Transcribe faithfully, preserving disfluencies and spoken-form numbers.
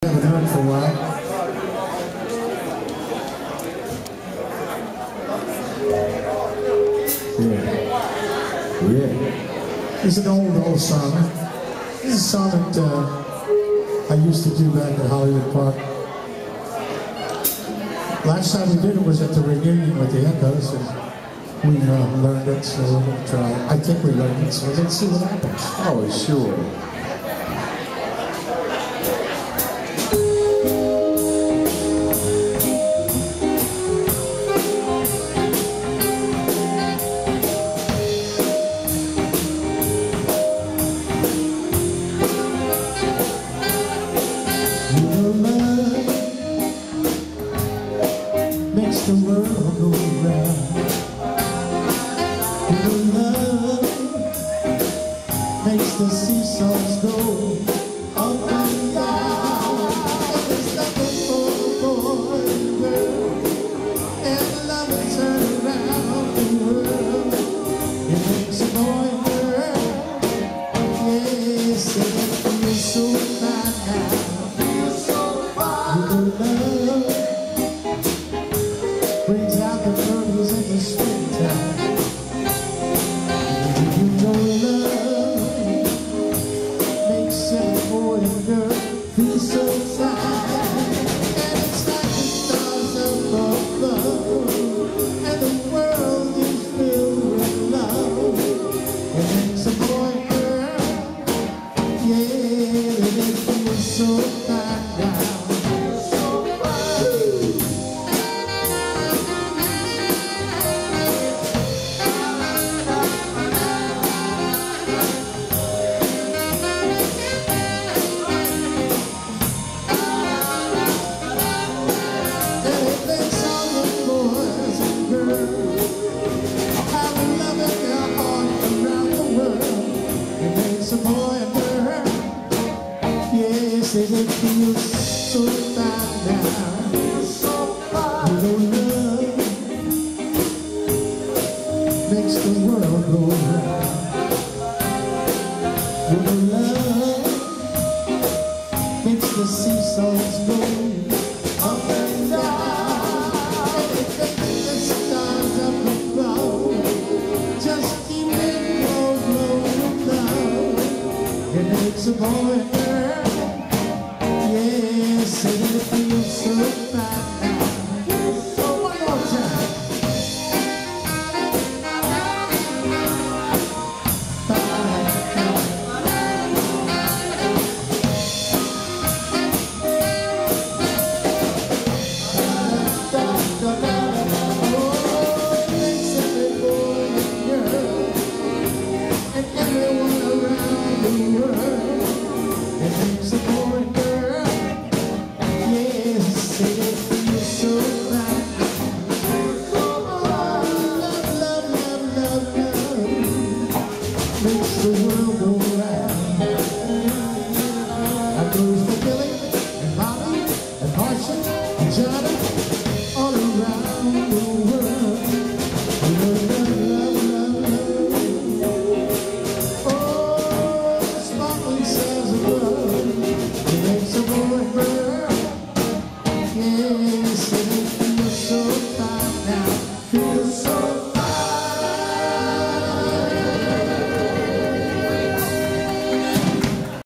Haven't heard for a while. Yeah. Yeah. It's an old, old song. This is a song that uh, I used to do back at Hollywood Park. Last time we did it was at the reunion with the Echoes, and we uh, learned it, so we're going to try it. I think we learned it, so let's see what happens. Oh, sure. Makes the world go round. Your love makes the seesaws go up and down. There's nothing for the boy and girl, and love will turn around the world. It makes a boy and girl, yes, it feels so fine now. Feels so fine. Your love brings out the birdies in the springtime. You know love makes every boy and girl feel so fine. And it's like the stars up above, and the world is filled with love. It makes a boy and girl, yeah, they feel so fine now. Say they feel so fine now, so fine. You know love makes the world go round. You know love makes the seesaws go up and down. Anything that stars up above, just keep it all blowing down. It makes a boy and girl, yes, it feels so fine.